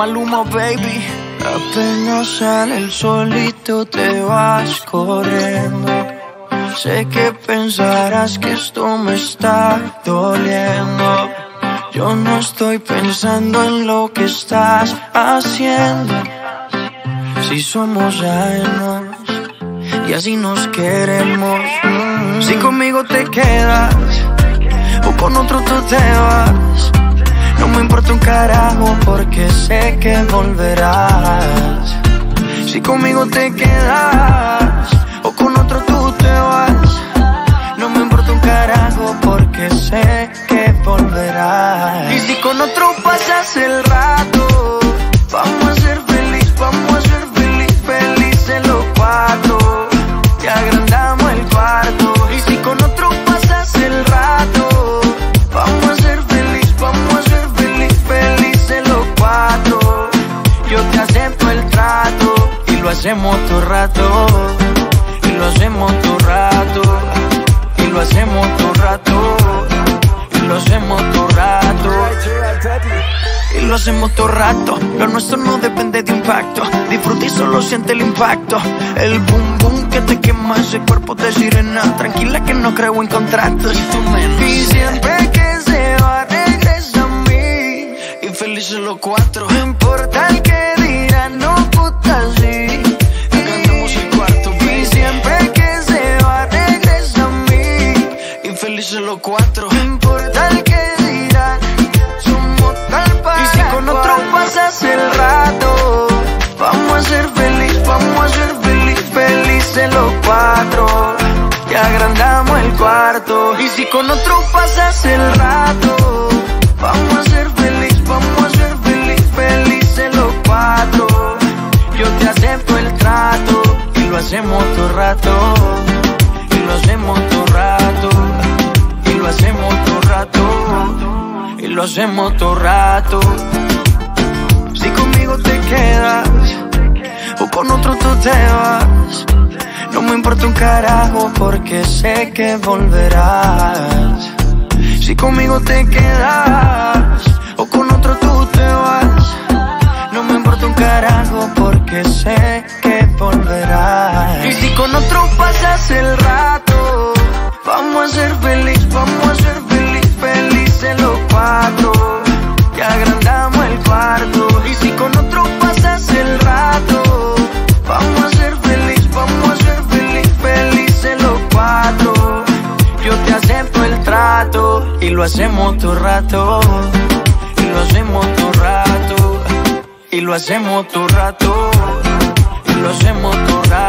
Maluma, baby. Apenas sale el solito te vas corriendo. Sé que pensarás que esto me está doliendo. Yo no estoy pensando en lo que estás haciendo. Si somos ajenos y así nos queremos. Si conmigo te quedas o con otro tú te vas, no me importa un carajo porque sé que volverás. Si conmigo te quedas o con otro tú te vas, no me importa un carajo porque sé que volverás. Y si con otro pasas el rato, vamos a ser feliz, vamos a ser felices los cuatro. Te agrandamos el cuarto. Y si con otro pasas el rato, vamos a ser feliz, vamos a ser felices los cuatro. Yo te acepto el trato y lo hacemos todo rato. Y lo hacemos todo rato. Y lo hacemos todo rato. Y lo hacemos todo rato. Y lo hacemos todo rato. Lo nuestro no depende de impacto. Disfruta y solo siente el impacto. El boom boom que te quema ese cuerpo de sirena. Tranquila que no creo en contratos. Y siempre que se va regresa a mí. Y felices los cuatro. No importa el que dirán, no puta sí. Cantamos el cuarto. Y siempre que se va regresa a mí. Y felices los cuatro. No importa el que dirán, somos tal para. Y si con otro pasas el rato, vamos a ser feliz, vamos a ser felices los cuatro. Te agrandamos el cuarto. Y si con otro pasas el rato, vamos a ser feliz, vamos a ser felices los cuatro. Yo te acepto el trato y lo hacemos todo rato. Y lo hacemos todo rato. Y lo hacemos todo rato. Y lo hacemos todo rato. Si conmigo te quedas o con otro tú te vas, no me importa un carajo porque sé que volverás. Si conmigo te quedas o con otro tú te vas, no me importa un carajo porque sé que volverás. Y si con otro pasas el rato, vamos a ser feliz, vamos a ser felices los cuatro. Te agrandamos el cuarto. Y si con otro pasas el rato, vamos a ser feliz, vamos a ser felices los cuatro. Yo te acepto el trato y lo hacemos todo rato. Y lo hacemos todo rato. Y lo hacemos todo rato. Y lo hacemos todo rato.